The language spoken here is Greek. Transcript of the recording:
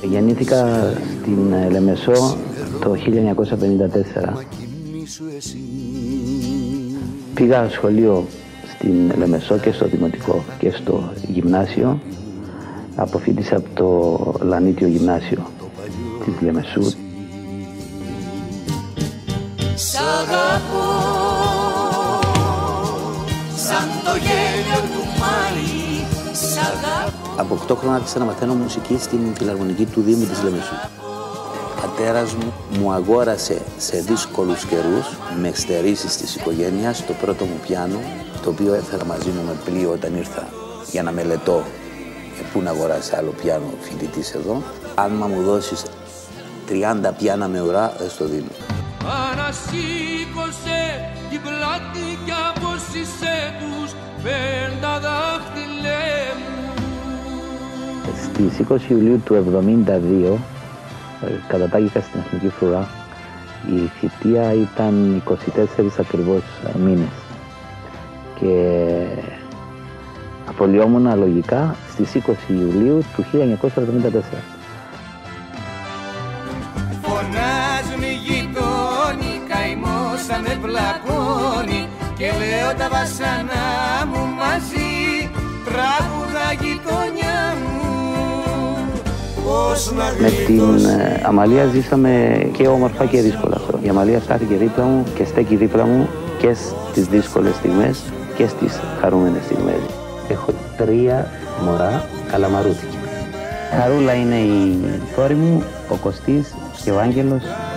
Γεννήθηκα στην Λεμεσό το 1954. Πήγα σχολείο στην Λεμεσό και στο δημοτικό και στο γυμνάσιο. Αποφοίτησα από το Λανίτιο Γυμνάσιο της Λεμεσού. Σ' αγαπώ σαν το γέλιο του Μάη. Σ' αγαπώ. Από 8 χρόνια άρχισα να μαθαίνω μουσική στην φιλαρμονική του Δήμου της Λεμεσού. Ο πατέρας μου αγόρασε σε δύσκολους καιρούς, με στερήσεις της οικογένειας, το πρώτο μου πιάνο, το οποίο έφερα μαζί μου με πλοίο όταν ήρθα για να μελετώ. Πού να αγοράσει άλλο πιάνο φοιτητής εδώ. Αν μου δώσεις 30 πιάνα με ουρά, δεν στο δίνω. Ανασήκωσε την πλάτη κι απόσυσε τους 5 δάχτυλέ μου. Στις 20 Ιουλίου του 1972 κατατάγηκα στην Εθνική Φρουρά. Η θητεία ήταν 24 ακριβώς μήνες και απολυόμουν λογικά στις 20 Ιουλίου του 1974. Φωνάζουν οι γειτόνοι, καημός αν δεν πλακώνει, και λέω τα βασανά μου μαζί, τραγουδά γειτονιά μου. Με την Αμαλία ζήσαμε και όμορφα και δύσκολα. Η Αμαλία στάθηκε δίπλα μου και στέκει δίπλα μου και στις δύσκολες στιγμές και στις χαρούμενες στιγμές. Έχω 3 μωρά καλαμαρούθηκια. Χαρούλα είναι η κόρη μου, ο Κωστής και ο Άγγελος